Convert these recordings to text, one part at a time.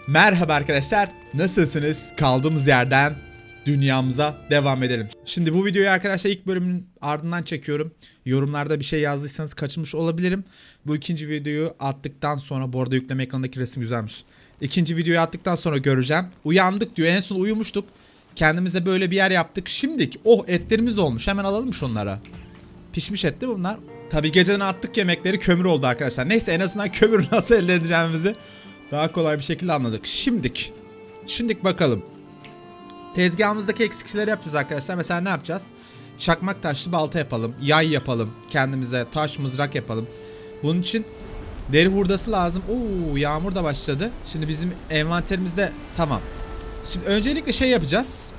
Merhaba arkadaşlar, nasılsınız? Kaldığımız yerden dünyamıza devam edelim. Şimdi bu videoyu arkadaşlar ilk bölümün ardından çekiyorum. Yorumlarda bir şey yazdıysanız kaçırmış olabilirim. Bu ikinci videoyu attıktan sonra, bu arada yükleme ekranındaki resim güzelmiş. İkinci videoyu attıktan sonra göreceğim. Uyandık diyor, en son uyumuştuk. Kendimize böyle bir yer yaptık. Şimdilik etlerimiz olmuş, hemen alalım şunlara. Pişmiş et değil mi bunlar? Tabi geceden attık yemekleri, kömür oldu arkadaşlar. Neyse, en azından kömürü nasıl elde edeceğimizi daha kolay bir şekilde anladık. Şimdilik bakalım. Tezgahımızdaki eksikleri yapacağız arkadaşlar. Mesela ne yapacağız? Çakmak taşlı balta yapalım. Yay yapalım. Kendimize taş mızrak yapalım. Bunun için deri hurdası lazım. Oo, yağmur da başladı. Şimdi bizim envanterimizde tamam. Şimdi öncelikle şey yapacağız.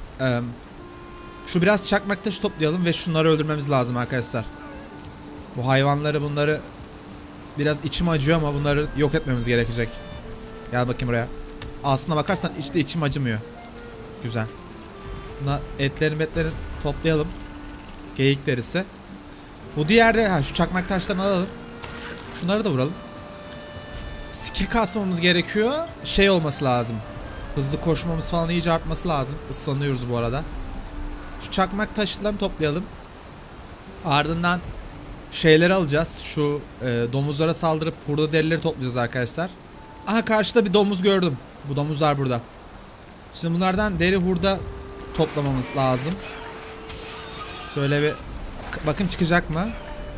Şu biraz çakmak taşı toplayalım ve şunları öldürmemiz lazım arkadaşlar. Bu hayvanları, bunları biraz içim acıyor ama bunları yok etmemiz gerekecek. Gel bakayım buraya. Aslına bakarsan işte içim acımıyor. Güzel. Buna etlerini toplayalım. Geyik derisi. Bu diğerde şu çakmak taşlarını alalım. Şunları da vuralım. Skill kasmamız gerekiyor. Şey olması lazım. Hızlı koşmamız falan iyice artması lazım. Islanıyoruz bu arada. Şu çakmak taşlarını toplayalım. Ardından şeyleri alacağız. Şu domuzlara saldırıp hurda derileri toplayacağız arkadaşlar. Aha, karşıda bir domuz gördüm. Bu domuzlar burada. Şimdi bunlardan deri hurda toplamamız lazım. Şöyle bir bakın, çıkacak mı?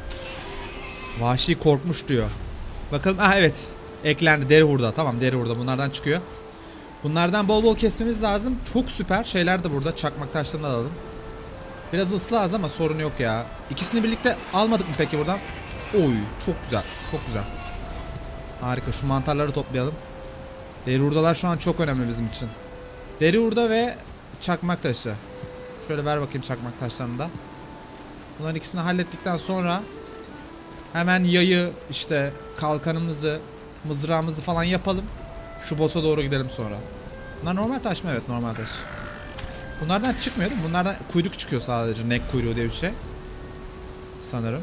Vahşi korkmuş diyor. Bakalım. Ah evet. Eklendi deri hurda. Tamam, deri hurda bunlardan çıkıyor. Bunlardan bol bol kesmemiz lazım. Çok süper şeyler de burada. Çakmak taşlarını alalım. Biraz ıslı az ama sorun yok ya. İkisini birlikte almadık mı peki buradan? Oy, çok güzel. Çok güzel. Harika. Şu mantarları toplayalım. Deri hurdalar şu an çok önemli bizim için. Deri hurda ve çakmak taşı. Şöyle ver bakayım çakmak taşlarını da. Bunların ikisini hallettikten sonra hemen yayı, işte kalkanımızı, mızrağımızı falan yapalım. Şu boss'a doğru gidelim sonra. Bunlar normal taş mı? Evet, normal taş. Bunlardan çıkmıyor değil mi? Bunlardan kuyruk çıkıyor sadece. Nek kuyruğu diye bir şey. Sanırım.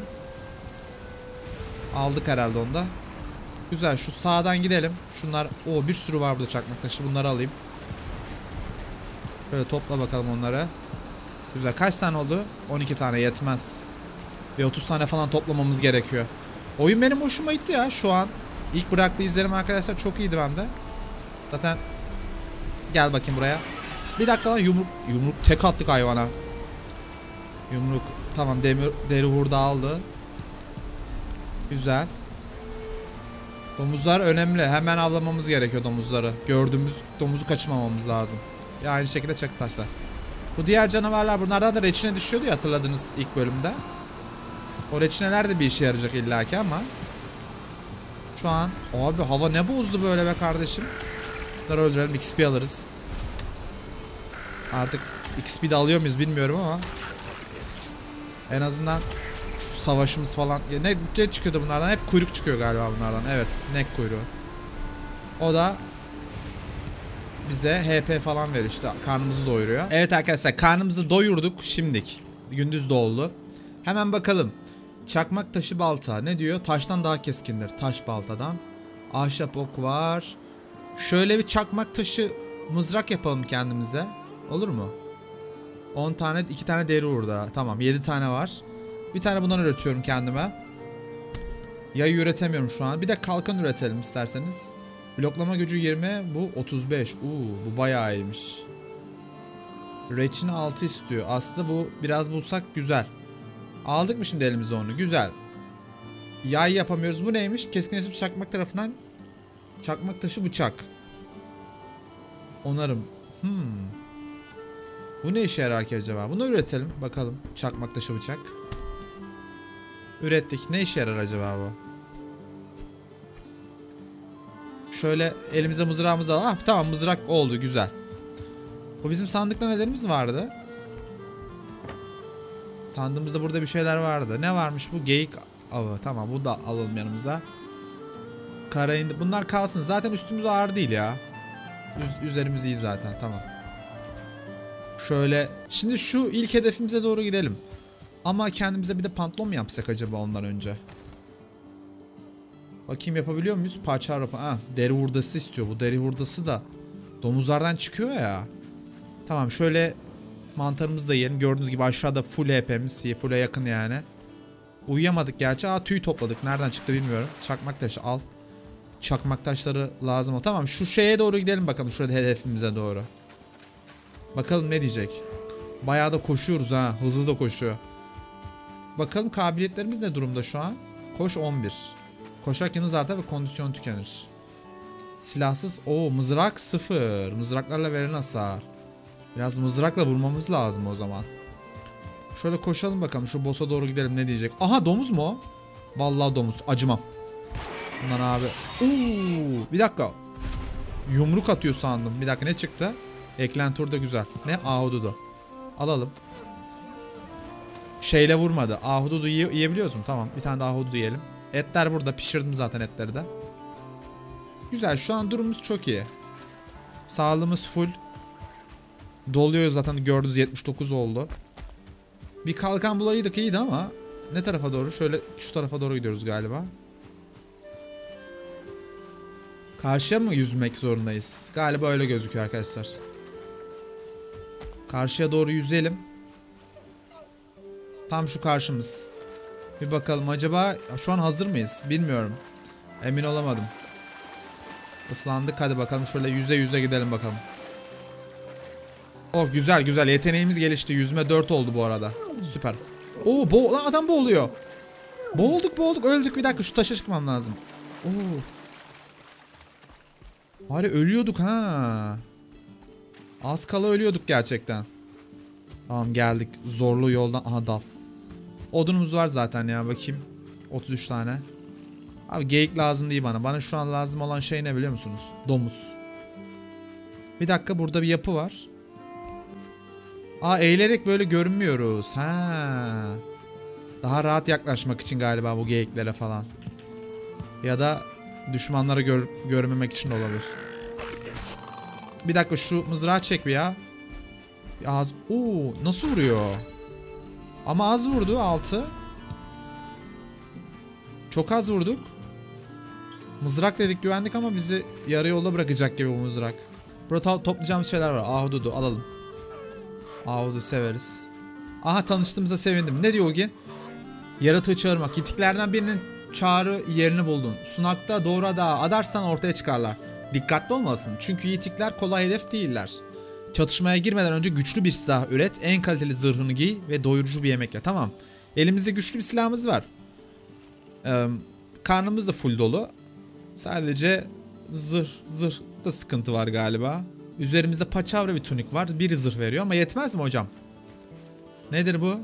Aldık herhalde onu da. Güzel, şu sağdan gidelim. Şunlar, bir sürü var burada çakmak taşı. Bunları alayım. Böyle topla bakalım onları. Güzel, kaç tane oldu? 12 tane yetmez. Ve 30 tane falan toplamamız gerekiyor. Oyun benim hoşuma gitti ya şu an. İlk bıraktığı izlerim arkadaşlar çok iyiydi bende. Zaten gel bakayım buraya. Bir dakika lan, yumruk tek attık hayvana. Yumruk tamam, deri hurda aldı. Güzel. Domuzlar önemli. Hemen avlamamız gerekiyor domuzları. Gördüğümüz domuzu kaçırmamamız lazım. Ya aynı şekilde çakı taşlar. Bu diğer canavarlar, bunlardan da reçine düşüyordu ya, hatırladınız ilk bölümde. O reçineler de bir işe yarayacak illaki ama şu an abi hava ne bozdu böyle be kardeşim. Bunları öldürelim, XP alırız. Artık XP de alıyor muyuz bilmiyorum ama en azından şu savaşımız falan ya, ne çıkıyordu bunlardan? Hep kuyruk çıkıyor galiba bunlardan. Evet, nek kuyruğu. O da bize HP falan veriyor, işte karnımızı doyuruyor. Evet arkadaşlar, karnımızı doyurduk şimdilik. Gündüz de oldu. Hemen bakalım. Çakmak taşı balta ne diyor? Taştan daha keskindir. Taş baltadan. Ahşap ok var. Şöyle bir çakmak taşı mızrak yapalım kendimize. Olur mu? 10 tane, 2 tane deri hurda. Tamam, 7 tane var. Bir tane bundan üretiyorum kendime. Yayı üretemiyorum şu an. Bir de kalkan üretelim isterseniz. Bloklama gücü 20, bu 35. Bu bayağı iyiymiş. Reçine 6 istiyor. Aslında bu biraz bulsak güzel. Aldık mı şimdi elimize onu? Güzel. Yay yapamıyoruz. Bu neymiş? Keskinleşmiş çakmak tarafından çakmak taşı bıçak. Onarım. Bu ne işe yarar ki acaba? Bunu üretelim. Bakalım. Çakmak taşı bıçak. Ürettik. Ne işe yarar acaba bu? Şöyle elimize mızrağımızı alalım. Ah tamam, mızrak oldu, güzel. Bu bizim sandıkta nelerimiz vardı? Sandığımızda burada bir şeyler vardı. Ne varmış bu? Geyik avı. Tamam, bu da alalım yanımıza. Kara indi. Bunlar kalsın. Zaten üstümüz ağır değil ya. Üzerimiz iyi zaten. Tamam. Şöyle. Şimdi şu ilk hedefimize doğru gidelim. Ama kendimize bir de pantolon mu yapsak acaba ondan önce? Bakayım yapabiliyor muyuz? Parça araba. Ha, deri hurdası istiyor. Bu deri hurdası da domuzlardan çıkıyor ya. Tamam, şöyle mantarımızı da yiyelim. Gördüğünüz gibi aşağıda full HP'miz. Full'e yakın yani. Uyuyamadık gerçi. Tüy topladık. Nereden çıktı bilmiyorum. Çakmak taşı al. Çakmak taşları lazım o. Tamam, şu şeye doğru gidelim bakalım. Şurada hedefimize doğru. Bakalım ne diyecek. Bayağı da koşuyoruz ha. Hızlı da koşuyor. Bakalım kabiliyetlerimiz ne durumda şu an. Koş 11. Koşak yalnız artar ve kondisyon tükenir. Silahsız. Mızrak 0. Mızraklarla verilen hasar. Biraz mızrakla vurmamız lazım o zaman. Şöyle koşalım bakalım. Şu boss'a doğru gidelim, ne diyecek. Aha, domuz mu o? Vallahi domuz. Acımam. Bundan abi. Bir dakika. Yumruk atıyor sandım. Bir dakika, ne çıktı? Eklenti orada güzel. Ne? Ahududu. Alalım. Şeyle vurmadı. Ahududu yiyebiliyoruz mu? Tamam. Bir tane daha ahududu yiyelim. Etler burada. Pişirdim zaten etleri de. Güzel. Şu an durumumuz çok iyi. Sağlığımız full. Doluyor zaten, gördüğünüz 79 oldu. Bir kalkan bulaydık, iyiydi ama ne tarafa doğru? Şöyle şu tarafa doğru gidiyoruz galiba. Karşıya mı yüzmek zorundayız? Galiba öyle gözüküyor arkadaşlar. Karşıya doğru yüzelim. Tam şu karşımız. Bir bakalım acaba şu an hazır mıyız? Bilmiyorum. Emin olamadım. Islandık, hadi bakalım şöyle yüze gidelim bakalım. Güzel güzel, yeteneğimiz gelişti. Yüzme 4 oldu bu arada. Süper. Lan adam boğuluyor. Boğulduk öldük. Bir dakika, şu taşa çıkmam lazım. Bari ölüyorduk ha. Az kala ölüyorduk gerçekten. Tamam, geldik zorlu yoldan. Aha, dal. Odunumuz var zaten ya, bakayım. 33 tane. Abi geyik lazım değil bana. Bana şu an lazım olan şey ne biliyor musunuz? Domuz. Bir dakika, burada bir yapı var. Eğilerek böyle görünmüyoruz. Daha rahat yaklaşmak için galiba bu geyiklere falan. Ya da düşmanlara görmemek için olabilir. Bir dakika, şu mızrağı çek bir ya. Nasıl vuruyor? Ama az vurdu, 6. Çok az vurduk. Mızrak dedik, güvendik ama bizi yarı yolda bırakacak gibi bu mızrak. Burada toplayacağımız şeyler var. Ahududu alalım. Ahududu severiz. Aha, tanıştığımıza sevindim. Ne diyor Ogi? Yaratığı çağırmak. Yitiklerden birinin çağrı yerini buldun. Sunakta doğru dağa adarsan ortaya çıkarlar. Dikkatli olmalısın. Çünkü yitikler kolay hedef değiller. Çatışmaya girmeden önce güçlü bir silah üret. En kaliteli zırhını giy ve doyurucu bir yemek ye. Tamam. Elimizde güçlü bir silahımız var. Karnımız da full dolu. Sadece zırhta sıkıntı var galiba. Üzerimizde paçavra bir tunik var. Biri zırh veriyor ama yetmez mi hocam? Nedir bu?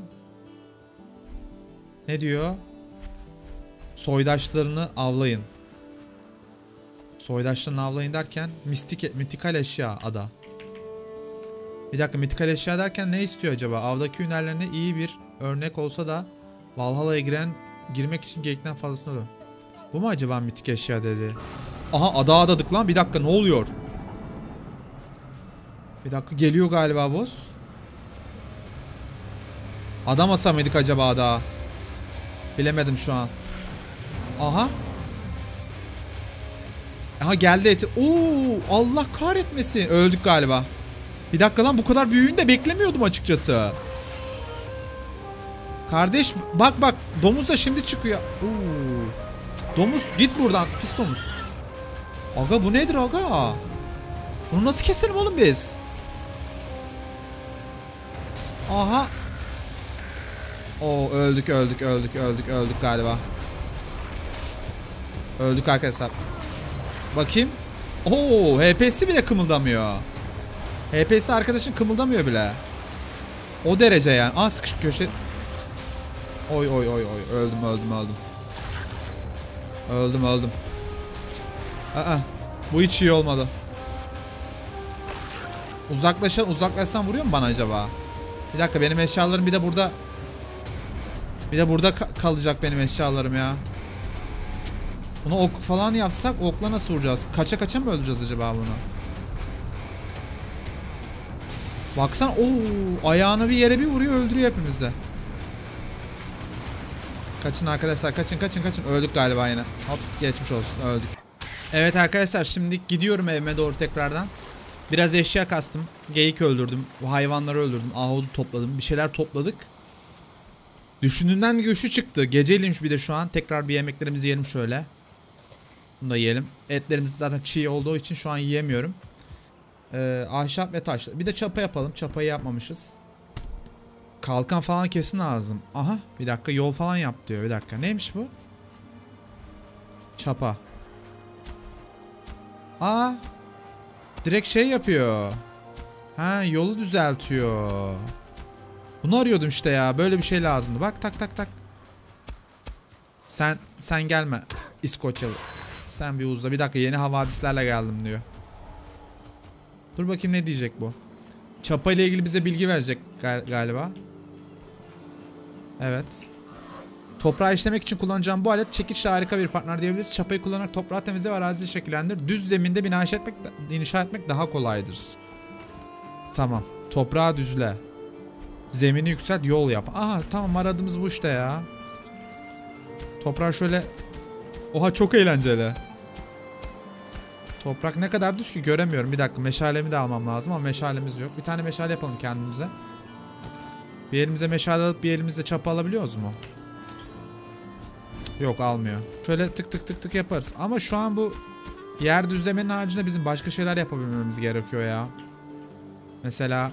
Ne diyor? Soydaşlarını avlayın. Soydaşlarını avlayın derken mitikal eşya ada. Bir dakika, mitikal eşya derken ne istiyor acaba? Avdaki hünerlerine iyi bir örnek olsa da Valhalla'ya girmek için geyikten fazlasını ödüyor. Bu mu acaba mitik eşya dedi? Aha, ada adadık lan. Bir dakika, ne oluyor? Bir dakika, geliyor galiba boss. Adamasa mıydık acaba ada? Bilemedim şu an. Aha. Aha, geldi eti. Allah kahretmesin. Öldük galiba. Bir dakika lan, bu kadar büyüğünü de beklemiyordum açıkçası. Kardeş bak domuz da şimdi çıkıyor. Domuz git buradan, pis domuz. Aga, bu nedir aga? Bunu nasıl keselim oğlum biz? Aha. Öldük galiba. Öldük arkadaşlar. Bakayım. HP'si bile kımıldamıyor. HP'si arkadaşın kımıldamıyor bile. O derece yani. Sıkışık köşe. Oy. Öldüm. Bu hiç iyi olmadı. Uzaklaşsam vuruyor mu bana acaba? Bir dakika, benim eşyalarım bir de burada kalacak benim eşyalarım ya. Bunu ok falan yapsak, okla nasıl vuracağız? Kaça mı öldüreceğiz acaba bunu? Baksana, ayağını bir yere bir vuruyor, öldürüyor hepimizi. Kaçın arkadaşlar, kaçın kaçın kaçın. Öldük galiba yine. Hop, geçmiş olsun, öldük. Evet arkadaşlar, şimdi gidiyorum evime doğru tekrardan. Biraz eşya kastım. Geyik öldürdüm. Bu hayvanları öldürdüm. Ahudu topladım. Bir şeyler topladık. Düşündüğümden güçlü çıktı. Geceliymiş bir de şu an. Tekrar bir yemeklerimizi yiyelim şöyle. Bunu da yiyelim. Etlerimiz zaten çiğ olduğu için şu an yiyemiyorum. Ahşap ve taş. Bir de çapa yapalım. Çapayı yapmamışız. Kalkan falan kesin lazım. Aha, bir dakika, yol falan yap diyor. Bir dakika, neymiş bu? Çapa. Aa, direkt şey yapıyor. Ha, yolu düzeltiyor. Bunu arıyordum işte ya. Böyle bir şey lazımdı. Bak, tak tak tak. Sen gelme İskoçyalı. Sen bir uzla. Bir dakika, yeni havadislerle geldim diyor. Dur bakayım ne diyecek bu. Çapa ile ilgili bize bilgi verecek galiba. Evet. Toprağı işlemek için kullanacağım bu alet çekiçle harika bir partner diyebiliriz. Çapayı kullanarak toprağı temizle ve araziyi şekillendir. Düz zeminde bina inşa etmek daha kolaydır. Tamam. Toprağı düzle. Zemini yükselt, yol yap. Aha, tamam, aradığımız bu işte ya. Toprağı şöyle... Oha, çok eğlenceli. Toprak ne kadar düz ki göremiyorum. Bir dakika, meşalemi de almam lazım ama meşalemiz yok. Bir tane meşale yapalım kendimize. Bir elimize meşale alıp bir elimizde çapa alabiliyoruz mu? Yok, almıyor. Şöyle tık tık tık tık yaparız. Ama şu an bu yer düzlemenin haricinde bizim başka şeyler yapabilmemiz gerekiyor ya. Mesela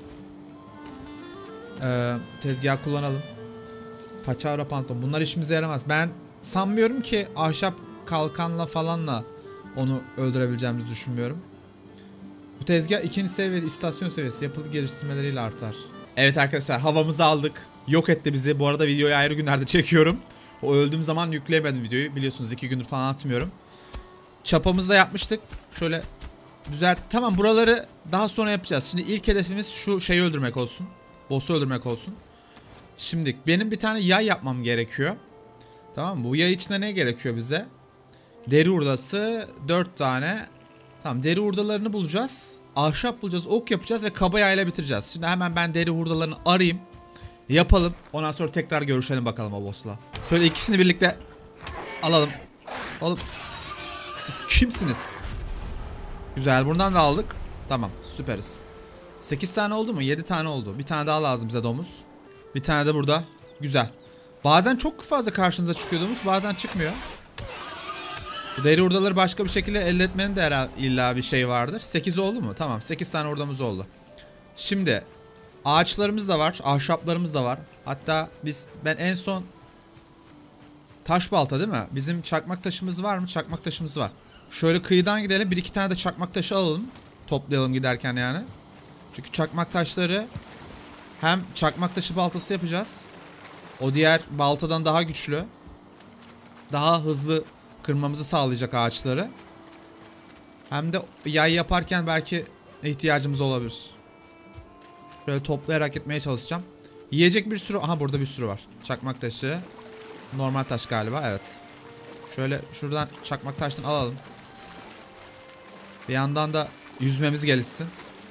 tezgah kullanalım. Paçavra pantolon. Bunlar işimize yaramaz. Ben sanmıyorum ki ahşap kalkanla falanla onu öldürebileceğimizi düşünmüyorum. Bu tezgah 2. seviyede, istasyon seviyesi yapılı geliştirmeleriyle artar. Evet arkadaşlar, havamızı aldık. Yok etti bizi. Bu arada videoyu ayrı günlerde çekiyorum. O öldüğüm zaman yükleyemedim videoyu. Biliyorsunuz 2 gündür falan atmıyorum. Çapamızı da yapmıştık. Şöyle düzelt. Tamam, buraları daha sonra yapacağız. Şimdi ilk hedefimiz şu şeyi öldürmek olsun. Boss'u öldürmek olsun. Şimdi benim bir tane yay yapmam gerekiyor. Tamam mı? Bu yay içinde ne gerekiyor bize? Deri hurdası 4 tane. Tamam, deri hurdalarını bulacağız. Ahşap bulacağız, ok yapacağız ve kaba yayla bitireceğiz. Şimdi hemen ben deri hurdalarını arayayım. Yapalım. Ondan sonra tekrar görüşelim bakalım o boss'la. Şöyle ikisini birlikte alalım. Oğlum, siz kimsiniz? Güzel, buradan da aldık. Tamam, süperiz. 8 tane oldu mu? 7 tane oldu. Bir tane daha lazım bize domuz. Bir tane de burada. Güzel. Bazen çok fazla karşınıza çıkıyor domuz, bazen çıkmıyor. Bu deri hurdaları başka bir şekilde elde etmenin de herhalde illa bir şey vardır. 8 oldu mu? Tamam, 8 tane hurdamız oldu. Şimdi ağaçlarımız da var, ahşaplarımız da var. Hatta ben en son taş balta değil mi? Bizim çakmak taşımız var mı? Çakmak taşımız var. Şöyle kıyıdan gidelim, 1-2 tane de çakmak taşı alalım. Toplayalım giderken yani. Çünkü çakmak taşları hem çakmak taşı baltası yapacağız. O diğer baltadan daha güçlü. Daha hızlı kırmamızı sağlayacak ağaçları. Hem de yay yaparken belki ihtiyacımız olabilir. Böyle toplayarak gitmeye çalışacağım. Yiyecek bir sürü... Aha, burada bir sürü var. Çakmak taşı. Normal taş galiba, evet. Şöyle şuradan çakmak taştan alalım. Bir yandan da yüzmemiz gelişsin.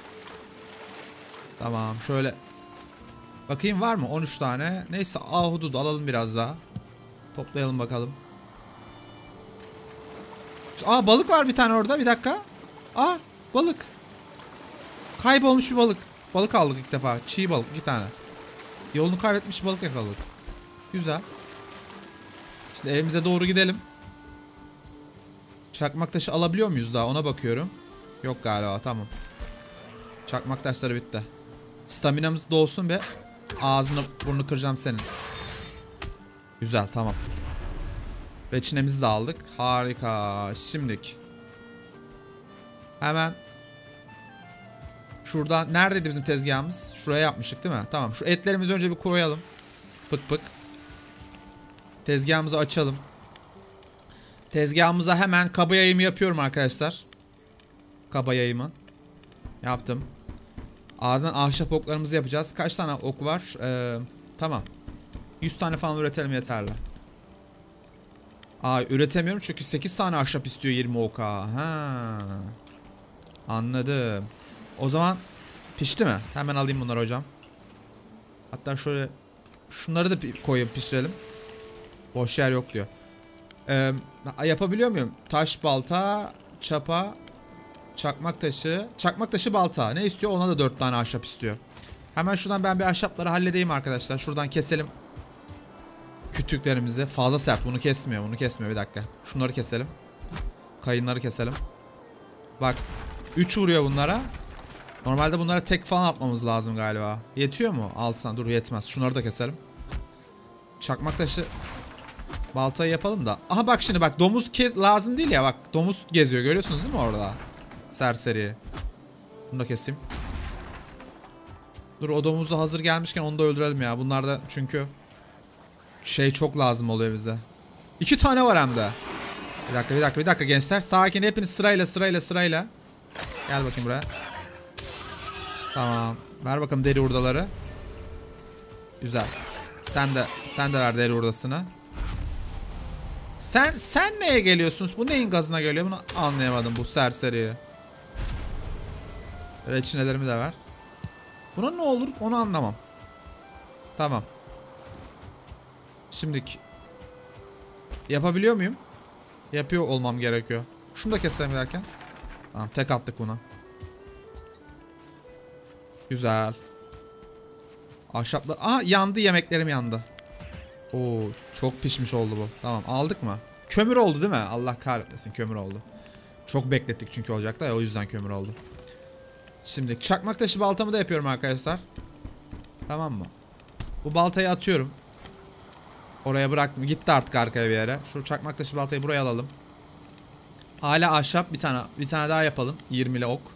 Tamam, şöyle. Bakayım var mı? 13 tane. Neyse, ahududu alalım biraz daha. Toplayalım bakalım. Aa, balık var bir tane orada, bir dakika. Aa, balık. Kaybolmuş bir balık. Balık aldık ilk defa. Çiğ balık 2 tane. Yolunu kaybetmiş balık yakaladık. Güzel. Şimdi evimize doğru gidelim. Çakmak taşı alabiliyor muyuz daha, ona bakıyorum. Yok galiba, tamam. Çakmak taşları bitti. Staminamız da olsun be. Ağzını burnunu kıracağım senin. Güzel, tamam. Reçinemizi de aldık. Harika. Şimdilik. Hemen. Şuradan neredeydi bizim tezgahımız? Şuraya yapmıştık değil mi? Tamam, şu etlerimizi önce bir koyalım. Pık pık. Tezgahımızı açalım. Tezgahımıza hemen kaba yayımı yapıyorum arkadaşlar. Kaba yayımı. Yaptım. Ardından ahşap oklarımızı yapacağız. Kaç tane ok var? Tamam. 100 tane falan üretelim, yeterli. Aa, üretemiyorum çünkü 8 tane ahşap istiyor 20 oka. Ha. Anladım. O zaman pişti mi? Hemen alayım bunları hocam. Hatta şöyle şunları da koyup pişirelim. Boş yer yok diyor. Yapabiliyor muyum? Taş balta, çapa, çakmak taşı. Çakmak taşı balta. Ne istiyor? Ona da 4 tane ahşap istiyor. Hemen şuradan ben bir ahşapları halledeyim arkadaşlar. Şuradan keselim. Kütüklerimizi. Fazla sert. Bunu kesmiyor. Bunu kesmiyor. Bir dakika. Şunları keselim. Kayınları keselim. Bak. 3 vuruyor bunlara. Normalde bunlara tek falan atmamız lazım galiba. Yetiyor mu? 6 tane. Dur yetmez. Şunları da keselim. Çakmak taşı. Baltayı yapalım da. Aha bak şimdi bak. Domuz lazım değil ya. Bak domuz geziyor. Görüyorsunuz değil mi orada? Serseri. Bunu da keseyim. Dur o domuzu hazır gelmişken onu da öldürelim ya. Bunlar da çünkü şey çok lazım oluyor bize. 2 tane var hem de. Bir dakika gençler. Sakin hepiniz sırayla. Gel bakayım buraya. Tamam. Ver bakalım deri hurdaları. Güzel. Sen de ver deri hurdasını. Sen neye geliyorsunuz? Bu neyin gazına geliyor? Bunu anlayamadım bu serseriyi. Reçinelerimi de ver. Buna ne olur onu anlamam. Tamam. Şimdiki yapabiliyor muyum? Yapıyor olmam gerekiyor. Şunu da keselim derken. Tamam tek attık buna. Güzel. Ahşaplar. Aha yandı, yemeklerim yandı. Oo çok pişmiş oldu bu. Tamam aldık mı? Kömür oldu değil mi? Allah kahretmesin kömür oldu. Çok beklettik çünkü olacaktı ya, o yüzden kömür oldu. Şimdi çakmak taşı baltamı da yapıyorum arkadaşlar. Tamam mı? Bu baltayı atıyorum. Oraya bıraktım. Gitti artık arkaya bir yere. Şu çakmak taşı baltayı buraya alalım. Hala ahşap bir tane daha yapalım. 20'li ok.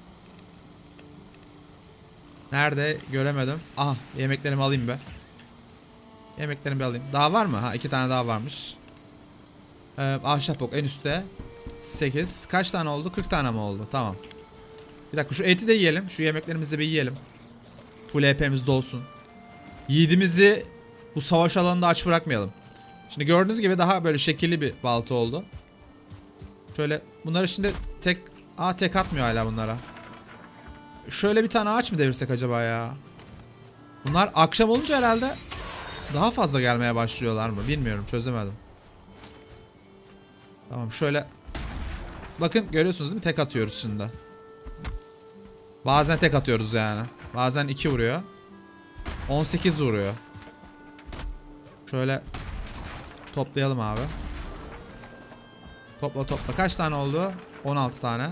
Nerede? Göremedim. Aha yemeklerimi alayım be. Yemeklerimi bir alayım. Daha var mı? Ha 2 tane daha varmış. Ahşap ok en üstte. 8. Kaç tane oldu? 40 tane mi oldu? Tamam. Bir dakika şu eti de yiyelim. Şu yemeklerimizi de bir yiyelim. Full HP'miz dolsun. Yiğidimizi bu savaş alanında aç bırakmayalım. Şimdi gördüğünüz gibi daha böyle şekilli bir balta oldu. Şöyle bunları şimdi tek atmıyor hala bunlara. Şöyle bir tane ağaç mı devirsek acaba ya? Bunlar akşam olunca herhalde daha fazla gelmeye başlıyorlar mı? Bilmiyorum, çözemedim. Tamam şöyle. Bakın görüyorsunuz değil mi? Tek atıyoruz şimdi. Bazen tek atıyoruz yani. Bazen 2 vuruyor. 18 vuruyor. Şöyle toplayalım abi. Topla. Kaç tane oldu? 16 tane.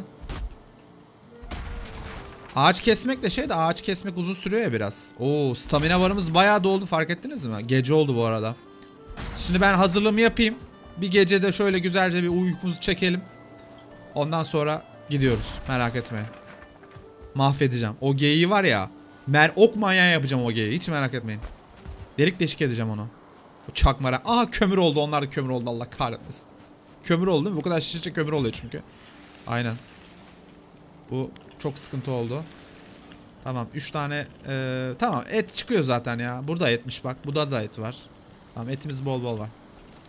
Ağaç kesmek de ağaç kesmek uzun sürüyor ya biraz. Oo, stamina varımız bayağı doldu, fark ettiniz mi? Gece oldu bu arada. Şimdi ben hazırlığımı yapayım. Bir gecede şöyle güzelce bir uykumuzu çekelim. Ondan sonra gidiyoruz. Merak etmeyin. Mahvedeceğim. O geyiği var ya. Ok manyağı yapacağım o geyiği. Hiç merak etmeyin. Delik deşik edeceğim onu. O çakmara. Aha kömür oldu. Onlar da kömür oldu. Allah kahretmesin. Kömür oldu değil mi? Bu kadar şişe kömür oluyor çünkü. Aynen. Bu çok sıkıntı oldu. Tamam 3 tane tamam et çıkıyor zaten ya. Burada etmiş bak. Burada da et var. Tamam etimiz bol bol var.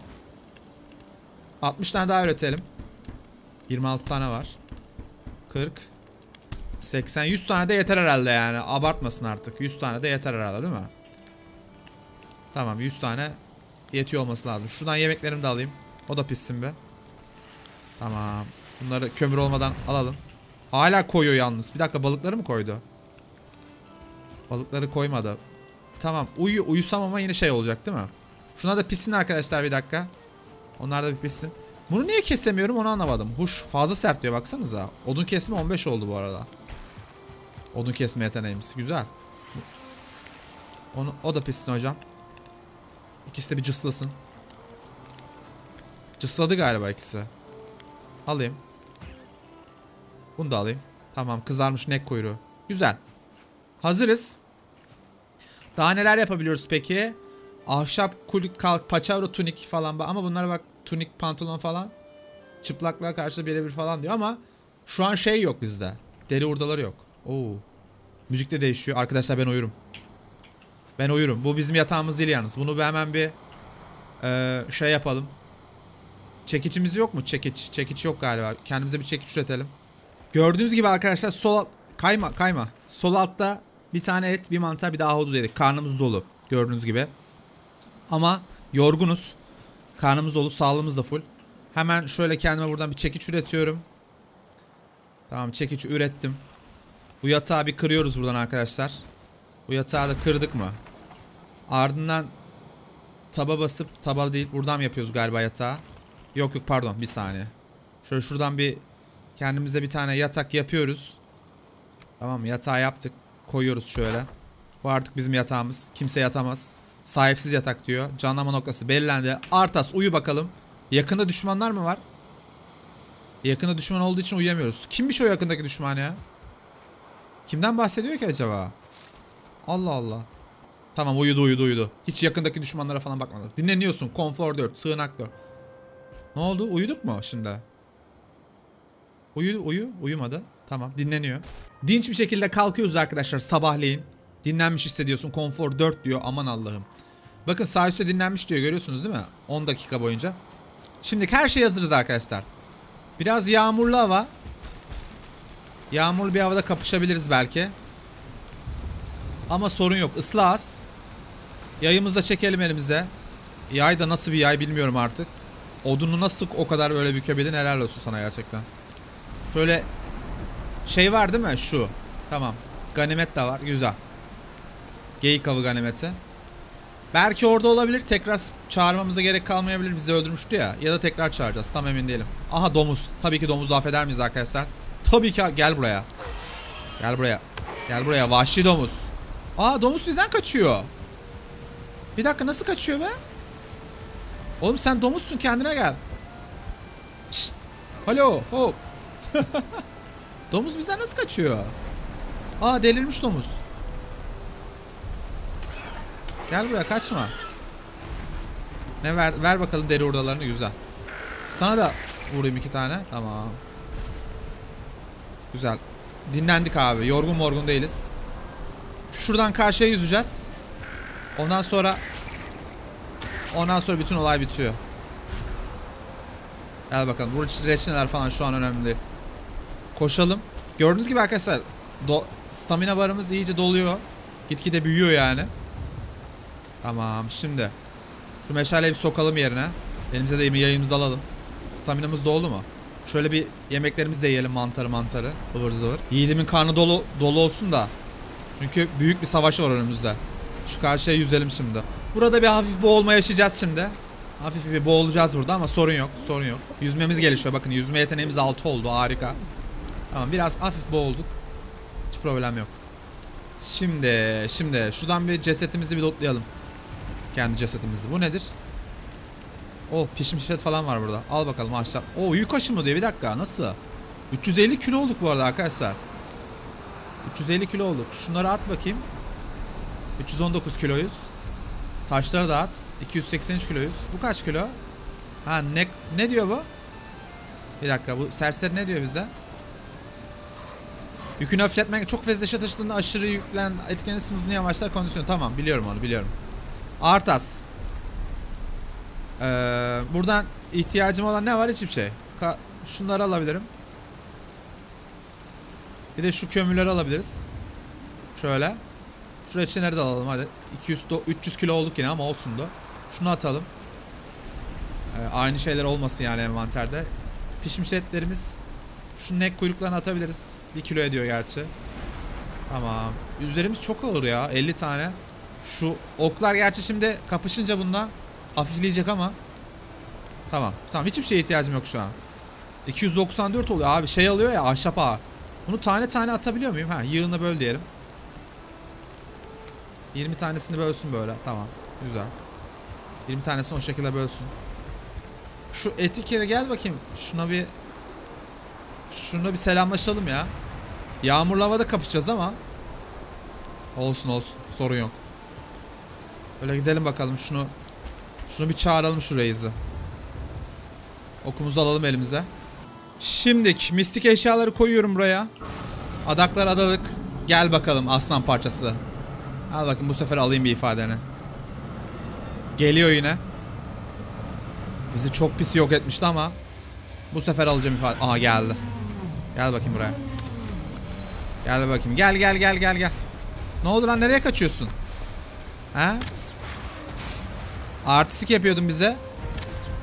60 tane daha üretelim. 26 tane var. 40 80 100 tane de yeter herhalde yani. Abartmasın artık. 100 tane de yeter herhalde değil mi? Tamam 100 tane yetiyor olması lazım. Şuradan yemeklerimi de alayım. O da pişsin be. Tamam. Bunları kömür olmadan alalım. Hala koyuyor yalnız. Bir dakika balıkları mı koydu? Balıkları koymadı. Tamam uyusam ama yine şey olacak değil mi? Şuna da pişsin arkadaşlar bir dakika. Onlar da bir pişsin. Bunu niye kesemiyorum onu anlamadım. Huş fazla sert diyor baksanıza. Odun kesme 15 oldu bu arada. Odun kesme yeteneğimiz. Güzel. O da pişsin hocam. İkisi de bir cıslasın. Cısladı galiba ikisi. Alayım. Bunu da alayım. Tamam kızarmış nek kuyruğu. Güzel. Hazırız. Daha neler yapabiliyoruz peki? Ahşap, kulik, kalk, paçavra, tunik falan. Ama bunlara bak tunik, pantolon falan. Çıplaklığa karşı birebir falan diyor ama şu an şey yok bizde. Deri hurdaları yok. Oo. Müzik de değişiyor. Arkadaşlar ben uyurum. Ben uyurum. Bu bizim yatağımız değil yalnız. Bunu hemen bir şey yapalım. Çekiçimiz yok mu? Çekiç yok galiba. Kendimize bir çekiç üretelim. Gördüğünüz gibi arkadaşlar kayma. Sol altta bir tane et, bir mantar, bir daha ahududu yedik. Karnımız dolu. Gördüğünüz gibi. Ama yorgunuz. Karnımız dolu, sağlığımız da full. Hemen şöyle kendime buradan bir çekiç üretiyorum. Tamam, çekiç ürettim. Bu yatağı bir kırıyoruz buradan arkadaşlar. Bu yatağı da kırdık mı? Ardından taba basıp, taba değil buradan yapıyoruz galiba yatağı. Yok pardon, bir saniye. Şöyle şuradan bir kendimize bir tane yatak yapıyoruz. Tamam mı? Yatağı yaptık. Koyuyoruz şöyle. Bu artık bizim yatağımız. Kimse yatamaz. Sahipsiz yatak diyor. Canlanma noktası belirlendi. Artas uyu bakalım. Yakında düşmanlar mı var? Yakında düşman olduğu için uyuyamıyoruz. Kimmiş o yakındaki düşman ya? Kimden bahsediyor ki acaba? Allah Allah. Tamam, uyudu. Hiç yakındaki düşmanlara falan bakmadı. Dinleniyorsun. Konfor 4. Sığınak 4. Ne oldu? Uyuduk mu şimdi? Uyumadı. Tamam, dinleniyor. Dinç bir şekilde kalkıyoruz arkadaşlar sabahleyin. Dinlenmiş hissediyorsun. Konfor 4 diyor. Aman Allah'ım. Bakın sağ üstte dinlenmiş diyor, görüyorsunuz değil mi? 10 dakika boyunca. Şimdi her şey hazırız arkadaşlar. Biraz yağmurlu hava. Yağmurlu bir havada kapışabiliriz belki. Ama sorun yok. Islahız. Yayımızı da çekelim elimize. Yay da nasıl bir yay bilmiyorum artık. Odunu nasıl o kadar böyle bükebildin, helal olsun sana gerçekten. Şöyle şey var değil mi şu? Tamam. Ganimet de var. Güzel. Geyik avı ganimeti. Belki orada olabilir. Tekrar çağırmamıza gerek kalmayabilir. Bizi öldürmüştü ya. Ya da tekrar çağıracağız. Tam emin değilim. Aha, domuz. Tabii ki domuzu affeder miyiz arkadaşlar? Tabii ki. Gel buraya. Gel buraya. Gel buraya. Vahşi domuz. Aa, domuz bizden kaçıyor. Bir dakika, nasıl kaçıyor be? Oğlum sen domuzsun, kendine gel. Şşt. Alo. Hop. Domuz bizden nasıl kaçıyor? Aa, delirmiş domuz. Gel buraya, kaçma. Ne ver bakalım deri hurdalarını, güzel. Sana da vurayım 2 tane. Tamam. Güzel. Dinlendik abi. Yorgun morgun değiliz. Şuradan karşıya yüzeceğiz. Ondan sonra bütün olay bitiyor. Gel bakalım. Bu reçineler falan şu an önemli değil. Koşalım. Gördüğünüz gibi arkadaşlar stamina barımız iyice doluyor. Gitgide büyüyor yani. Tamam, şimdi şu meşaleyi bir sokalım yerine. Elimize de yayımızı alalım. Staminamız doldu mu? Şöyle bir yemeklerimizi de yiyelim, mantarı. Ivır zıvır. Yiğidimin karnı dolu olsun da. Çünkü büyük bir savaşı var önümüzde. Şu karşıya yüzelim şimdi. Burada bir hafif boğulma yaşayacağız şimdi. Hafif bir boğulacağız burada ama sorun yok. Yüzmemiz gelişiyor. Bakın, yüzme yeteneğimiz 6 oldu. Harika. Tamam, biraz hafif boğulduk. Hiç problem yok. Şimdi şuradan bir cesetimizi bir lootlayalım. Kendi cesetimizi. Bu nedir? Oh, pişmiş et falan var burada. Al bakalım aşağı. Oh, yük aşımı diyor. Bir dakika, nasıl? 350 kilo olduk bu arada arkadaşlar. 350 kilo olduk. Şunları at bakayım. 319 kiloyuz. Taşları da at. 283 kiloyuz. Bu kaç kilo? Ha, ne diyor bu? Bir dakika, bu serseri ne diyor bize? Yükünü hafifletmek, çok fazla eşya taşıdığında aşırı yüklen etkenin hızını yavaşlar kondisyonu. Tamam, biliyorum onu, biliyorum. Artas. Buradan ihtiyacım olan ne var? Hiçbir şey. Şunları alabilirim. Bir de şu kömürleri alabiliriz. Şöyle. Şu reçineleri de alalım hadi. 300 kilo olduk yine ama olsun da. Şunu atalım. Aynı şeyler olmasın yani envanterde. Pişmiş etlerimiz. Şu nek kuyruklarını atabiliriz. 1 kilo ediyor gerçi. Tamam. Üzerimiz çok ağır ya. 50 tane. Şu oklar gerçi şimdi kapışınca bununla hafifleyecek ama. Tamam. Hiçbir şeye ihtiyacım yok şu an. 294 oluyor abi. Şey alıyor ya, ahşap ağa. Bunu tane tane atabiliyor muyum? Ha, yığına böl diyelim. 20 tanesini bölsün böyle. Tamam. Güzel. 20 tanesini o şekilde bölsün. Şu eti kere gel bakayım. Şuna bir selamlaşalım ya. Yağmurlu havada kapışacağız ama. Olsun. Sorun yok. Öyle gidelim bakalım. Şunu bir çağıralım, şu reisi. Okumuzu alalım elimize. Şimdilik mistik eşyaları koyuyorum buraya. Adaklar adadık. Gel bakalım aslan parçası. Al bakayım, bu sefer alayım bir ifadeni. Geliyor yine. Bizi çok pis yok etmişti ama bu sefer alacağım ifade. Aha, geldi. Gel bakayım buraya. Gel bakayım. Gel. Ne oldu lan, nereye kaçıyorsun? Ha? Artistik yapıyordun bize.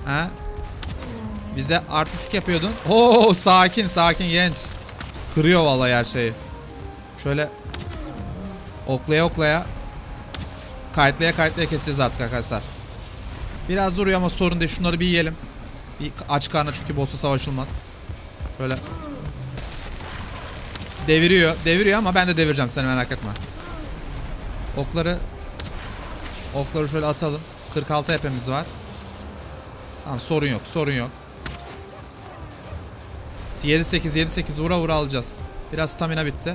Ha? Bize artistik yapıyordun. Oo, sakin sakin genç. Kırıyor vallahi her şeyi. Şöyle oklaya oklaya, kayıtlaya kayıtlaya keseceğiz artık arkadaşlar. Biraz duruyor ama sorun değil. Şunları bir yiyelim. Bir aç karnına, çünkü boss'la savaşılmaz. Böyle deviriyor. Deviriyor ama ben de devireceğim, seni merak etme. Okları şöyle atalım. 46 HP'miz var. Tamam, sorun yok, sorun yok. 7-8 vura vura alacağız. Biraz stamina bitti.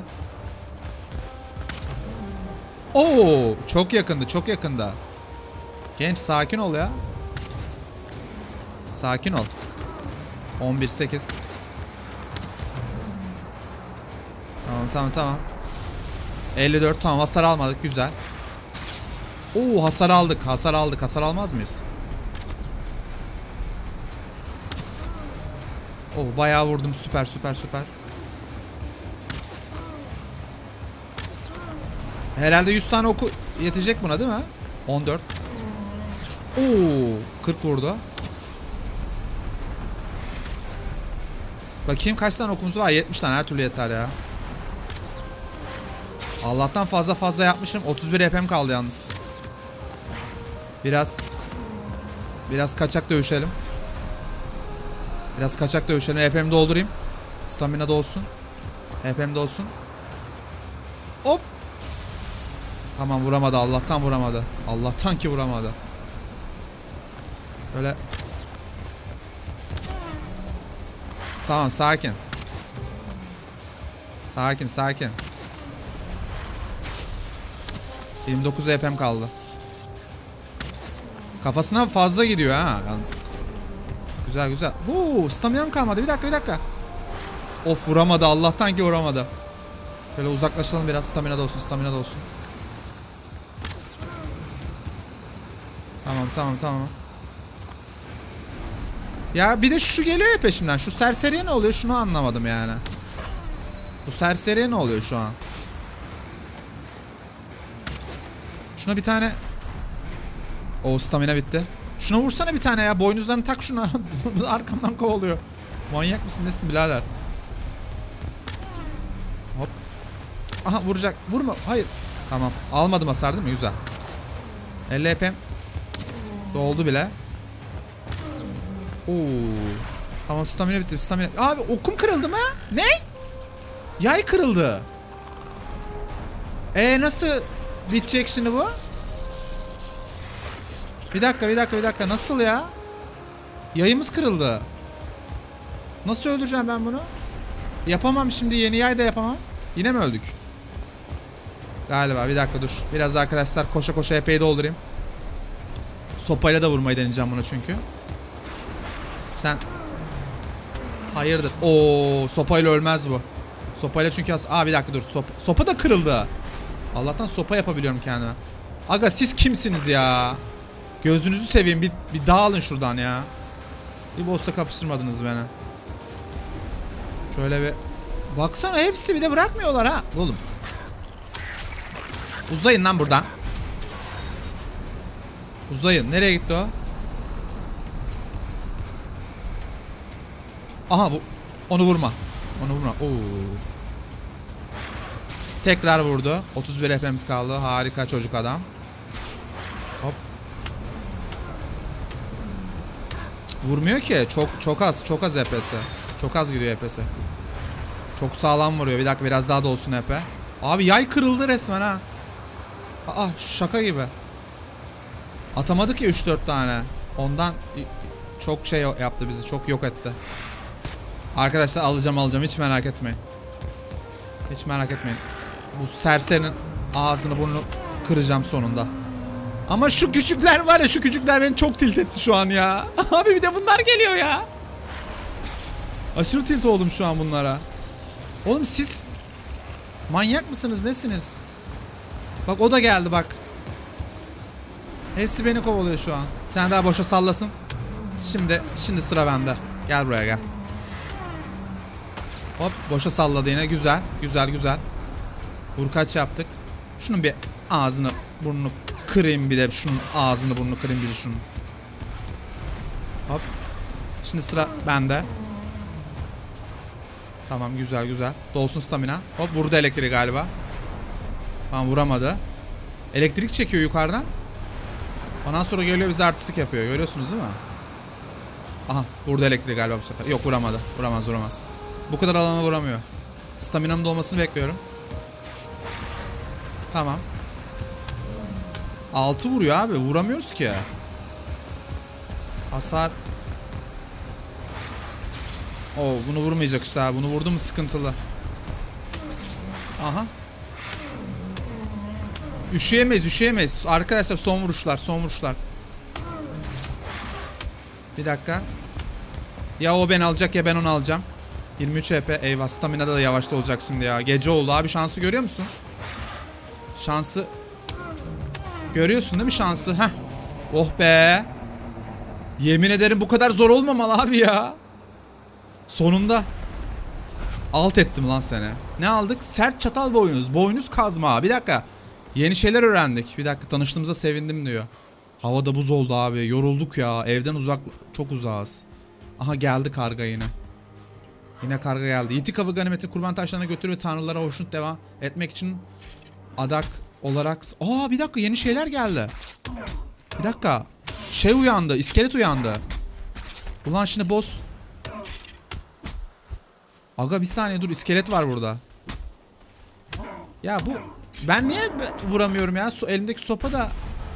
Oo, çok yakındı, çok yakında. Genç sakin ol ya. Sakin ol. 11-8. Tamam. 54, tamam, hasar almadık, güzel. Oo, hasar aldık. Hasar almaz mıyız? Oo, bayağı vurdum, süper. Herhalde 100 tane oku yetecek buna, değil mi? 14. Oo, 40 vurdu. Bakayım kaç tane okumuz var? 70 tane, her türlü yeter ya. Allah'tan fazla yapmışım. 31 HP'm kaldı yalnız. Biraz kaçak dövüşelim. HP'mi doldurayım. Stamina da olsun. HP'm de olsun. Hop. Tamam, vuramadı. Allah'tan vuramadı. Allah'tan ki vuramadı. Böyle. Tamam, sakin. Sakin. 29 HP'm kaldı. Kafasına fazla gidiyor ha yalnız. Güzel. Stamina'm kalmadı. Bir dakika. Of, vuramadı. Allah'tan ki vuramadı. Şöyle uzaklaşalım biraz. Stamina da olsun. Tamam. Ya bir de şu geliyor ya peşimden. Şu serseriye ne oluyor? Şunu anlamadım yani. Bu serseriye ne oluyor şu an? Şuna bir tane. O stamina bitti. Şuna vursana bir tane ya. Boynuzlarını tak şuna. Arkamdan kovalıyor. Manyak mısın nesin birader? Hop. Aha, vuracak. Vurma. Hayır. Tamam. Almadım hasar değil mi? Güzel. 50 HP'm doldu bile. Oo. Tamam, stamina bitti. Abi okum kırıldı mı? Ne? Yay kırıldı. Nasıl bitecek şimdi bu? Bir dakika. Nasıl ya? Yayımız kırıldı. Nasıl öldüreceğim ben bunu? Yapamam şimdi. Yeni yay da yapamam. Yine mi öldük? Galiba. Bir dakika dur. Biraz da arkadaşlar koşa epey doldurayım. Sopayla da vurmayı deneyeceğim buna çünkü. Sen. Hayırdır? Oo, sopayla ölmez bu. Sopayla çünkü bir dakika dur. Sopa da kırıldı. Allah'tan sopa yapabiliyorum kendime. Aga, siz kimsiniz ya? Gözünüzü seveyim, bir dağılın şuradan ya. Bir boss'la kapıştırmadınız beni. Şöyle bir baksana, hepsi bir de bırakmıyorlar ha. Oğlum. Uzayın lan buradan. Uzayın. Nereye gitti o? Aha, bu. Onu vurma. Oo. Tekrar vurdu. 31 HP'miz kaldı. Harika çocuk adam. Hop. Vurmuyor ki. Çok az HP'si. Çok az gidiyor HP'si. Çok sağlam vuruyor. Bir dakika, biraz daha da olsun HP. Abi yay kırıldı resmen ha. Şaka gibi. Atamadı ki 3-4 tane. Ondan çok şey yaptı bizi. Çok yok etti. Arkadaşlar alacağım. Hiç merak etmeyin. Bu serserinin ağzını burnunu kıracağım sonunda. Ama şu küçükler var ya, şu küçükler beni çok tilt etti şu an ya. Abi bir de bunlar geliyor ya. Aşırı tilt oldum şu an bunlara. Oğlum siz manyak mısınız, nesiniz? Bak, o da geldi bak. Hepsi beni kovalıyor şu an. Sen daha boşa sallasın. Şimdi sıra bende. Gel buraya, gel. Hop, boşa salladı yine. Güzel. Vurkaç yaptık. Şunun bir ağzını burnunu kırayım, bir de şunun ağzını burnunu kırayım, bir de şunun. Hop. Şimdi sıra bende. Tamam, güzel güzel. Dolsun stamina. Hop, vurdu elektriği galiba. Tamam, vuramadı. Elektrik çekiyor yukarıdan. Ondan sonra geliyor bize artistik yapıyor. Görüyorsunuz değil mi? Aha, vurdu elektriği galiba bu sefer. Yok, vuramadı. Vuramaz. Bu kadar alana vuramıyor. Staminamın dolmasını bekliyorum. Tamam. 6 vuruyor abi. Vuramıyoruz ki. Hasar. Oo, bunu vurmayacak işte abi. Bunu vurdu mu sıkıntılı. Aha. Üşüyemeyiz. Arkadaşlar son vuruşlar. Bir dakika. Ya o beni alacak ya ben onu alacağım. 23 HP. Eyvah, staminada da yavaşta olacak şimdi ya. Gece oldu abi, şansı görüyor musun? Şansı. Görüyorsun değil mi şansı? Heh. Oh be. Yemin ederim bu kadar zor olmamalı abi ya. Sonunda. Alt ettim lan seni. Ne aldık? Sert çatal boynuz. Boynuz kazma. Bir dakika. Yeni şeyler öğrendik. Bir dakika, tanıştığımıza sevindim diyor. Havada buz oldu abi. Yorulduk ya. Evden uzak, çok uzağız. Aha, geldi karga yine. Yine karga geldi. Yitik avı ganimeti kurban taşlarına götür ve tanrılara hoşnut devam etmek için adak olarak... Aa, bir dakika, yeni şeyler geldi. Bir dakika. Şey uyandı. İskelet uyandı. Ulan şimdi boss... Aga bir saniye dur, iskelet var burada. Ya bu... Ben niye vuramıyorum ya? Elimdeki sopa da...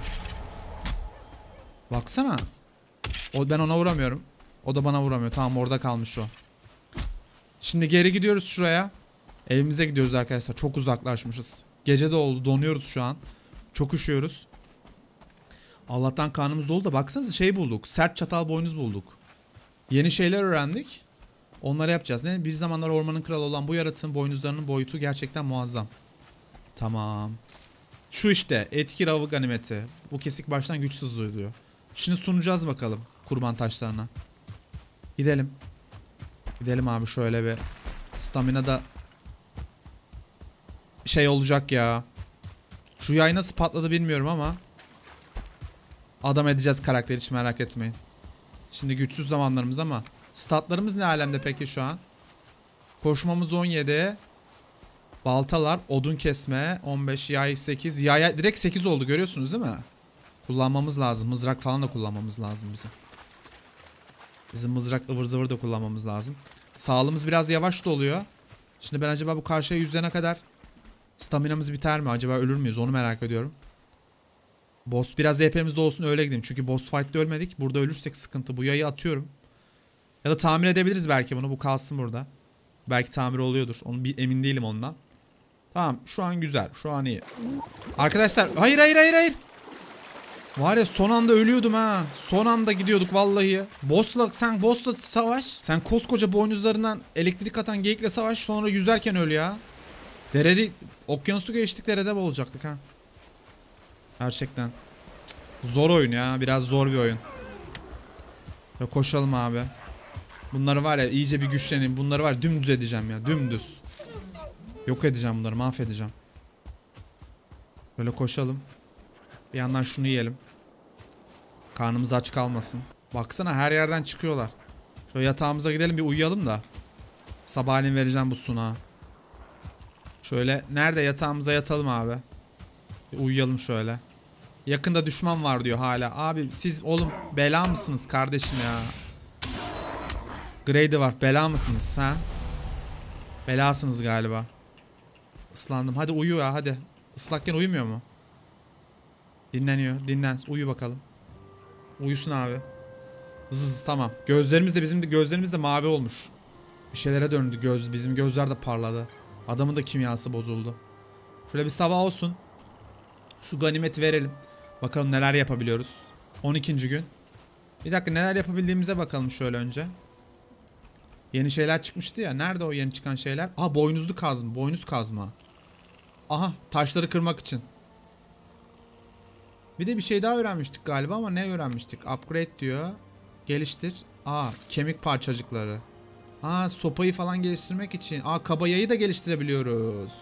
Baksana. Ben ona vuramıyorum. O da bana vuramıyor. Tamam, orada kalmış o. Şimdi geri gidiyoruz şuraya. Evimize gidiyoruz arkadaşlar. Çok uzaklaşmışız. Gece de oldu. Donuyoruz şu an. Çok üşüyoruz. Allah'tan karnımız dolu da baksanıza şey bulduk. Sert çatal boynuz bulduk. Yeni şeyler öğrendik. Onları yapacağız. Ne? Bir zamanlar ormanın kralı olan bu yaratığın boynuzlarının boyutu gerçekten muazzam. Tamam. Şu işte etkili avı ganimeti. Bu kesik baştan güçsüz duyuluyor. Şimdi sunacağız bakalım kurban taşlarına. Gidelim. Gidelim abi, şöyle bir. Stamina da şey olacak ya. Şu yay nasıl patladı bilmiyorum ama adam edeceğiz karakteri, hiç merak etmeyin. Şimdi güçsüz zamanlarımız ama statlarımız ne alemde peki şu an? Koşmamız 17. Baltalar, odun kesme 15, yay 8. Yay direkt 8 oldu, görüyorsunuz değil mi? Kullanmamız lazım. Mızrak falan da kullanmamız lazım bizim. Bizim mızrak ıvır zıvır da kullanmamız lazım. Sağlığımız biraz yavaş da oluyor. Şimdi ben acaba bu karşıya yüzene kadar staminamız biter mi? Acaba ölür müyüz? Onu merak ediyorum. Boss biraz DP'miz de olsun, öyle gideyim. Çünkü boss fight'te ölmedik. Burada ölürsek sıkıntı. Bu yayı atıyorum. Ya da tamir edebiliriz belki bunu. Bu kalsın burada. Belki tamir oluyordur. Onu emin değilim ondan. Tamam, şu an güzel. Şu an iyi. Arkadaşlar hayır. Var ya, son anda ölüyordum ha. Son anda gidiyorduk vallahi. Boss'la savaş. Sen koskoca boynuzlarından elektrik atan geyikle savaş. Sonra yüzerken öl ya. Derede, okyanusu geçtik, derede boğulacaktık ha. Gerçekten. Zor oyun ya. Biraz zor bir oyun. Ya koşalım abi. Bunları var ya, iyice bir güçleneyim. Bunları var ya, dümdüz edeceğim ya. Dümdüz. Yok edeceğim bunları. Mahvedeceğim. Böyle koşalım. Bir yandan şunu yiyelim. Karnımız aç kalmasın. Baksana, her yerden çıkıyorlar. Şöyle yatağımıza gidelim, bir uyuyalım da. Sabahleyin vereceğim bu sunağı. Şöyle nerede, yatağımıza yatalım abi. Bir uyuyalım şöyle. Yakında düşman var diyor hala. Abi siz oğlum bela mısınız kardeşim ya? Grady var, bela mısınız ha? Belasınız galiba. Islandım. Hadi uyu ya, hadi. Islakken uyumuyor mu? Dinleniyor. Dinlen. Uyu bakalım. Uyusun abi. Tamam. Gözlerimiz de, bizim de gözlerimiz de mavi olmuş. Bir şeylere döndü göz. Bizim gözler de parladı. Adamın da kimyası bozuldu. Şöyle bir sabah olsun. Şu ganimeti verelim. Bakalım neler yapabiliyoruz. 12. gün. Bir dakika, neler yapabildiğimize bakalım şöyle önce. Yeni şeyler çıkmıştı ya. Nerede o yeni çıkan şeyler? Aha, boynuzlu kazma. Boynuz kazma. Aha, taşları kırmak için. Bir de bir şey daha öğrenmiştik galiba ama ne öğrenmiştik? Upgrade diyor. Geliştir. Aa, kemik parçacıkları. Aa, sopayı falan geliştirmek için. Aa, kabayayı da geliştirebiliyoruz.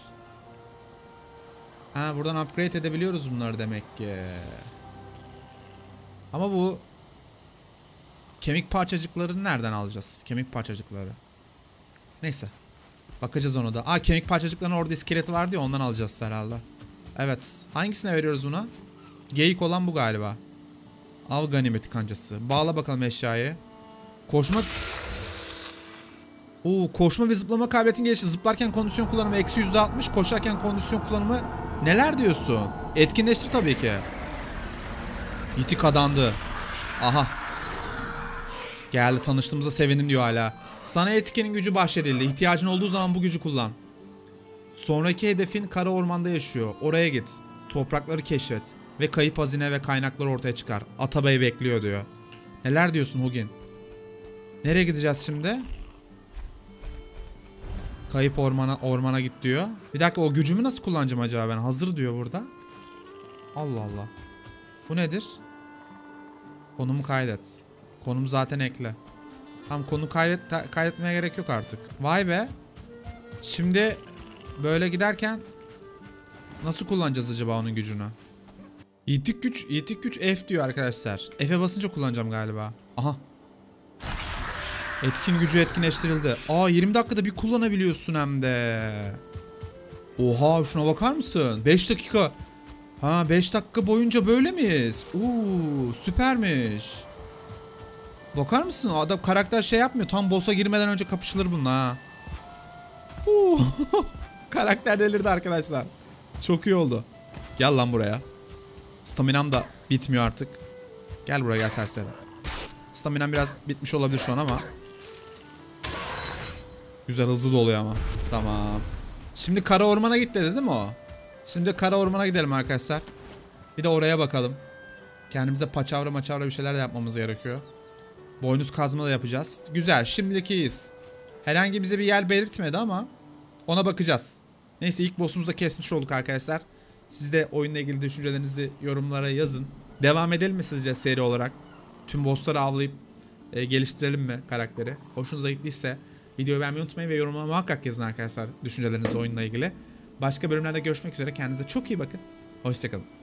Ha, buradan upgrade edebiliyoruz bunları demek ki. Ama bu Kemik parçacıklarını nereden alacağız? Kemik parçacıkları. Neyse. Bakacağız onu da. Kemik parçacıklarının orada iskeleti vardı ya, ondan alacağız herhalde. Evet. Hangisine veriyoruz buna? Geyik olan bu galiba. Av ganimeti kancası. Bağla bakalım eşyayı. Koşma... koşma ve zıplama kabiliyetin gelişti. Zıplarken kondisyon kullanımı -%60. Koşarken kondisyon kullanımı... Neler diyorsun? Etkinleştir tabii ki. Yitik adandı. Aha. Geldi, tanıştığımıza sevindim diyor hala. Sana etkenin gücü bahşedildi. İhtiyacın olduğu zaman bu gücü kullan. Sonraki hedefin kara ormanda yaşıyor. Oraya git. Toprakları keşfet. Ve kayıp hazine ve kaynaklar ortaya çıkar. Atabey bekliyor diyor. Neler diyorsun Hugin? Nereye gideceğiz şimdi? Kayıp ormana git diyor. Bir dakika, o gücümü nasıl kullanacağım acaba ben? Hazır diyor burada. Allah Allah. Bu nedir? Konumu kaydet. Konum zaten ekle. Tamam, konu kaydetmeye gerek yok artık. Vay be. Şimdi böyle giderken nasıl kullanacağız acaba onun gücünü? İtik güç F diyor arkadaşlar. F'e basınca kullanacağım galiba. Aha. Etkin gücü etkinleştirildi. 20 dakikada bir kullanabiliyorsun hem de. Oha, şuna bakar mısın? 5 dakika. 5 dakika boyunca böyle miyiz? Süpermiş. Bakar mısın? Adam karakter şey yapmıyor. Tam boss'a girmeden önce kapışılır bununla ha. Karakter delirdi arkadaşlar. Çok iyi oldu. Gel lan buraya. Staminam da bitmiyor artık. Gel buraya, gel serseri. Staminam biraz bitmiş olabilir şu an ama. Güzel, hızlı doluyor ama. Tamam. Şimdi kara ormana git dedi değil mi o? Şimdi kara ormana gidelim arkadaşlar. Bir de oraya bakalım. Kendimize paçavra bir şeyler de yapmamız gerekiyor. Boynuz kazma da yapacağız. Güzel, şimdilik iyiyiz. Herhangi bize bir yer belirtmedi ama ona bakacağız. Neyse, ilk boss'umuzu da kesmiş olduk arkadaşlar. Siz de oyunla ilgili düşüncelerinizi yorumlara yazın. Devam edelim mi sizce seri olarak? Tüm boss'ları avlayıp geliştirelim mi karakteri? Hoşunuza gittiyse videoyu beğenmeyi unutmayın ve yorumlara muhakkak yazın arkadaşlar düşüncelerinizi oyunla ilgili. Başka bölümlerde görüşmek üzere. Kendinize çok iyi bakın. Hoşçakalın.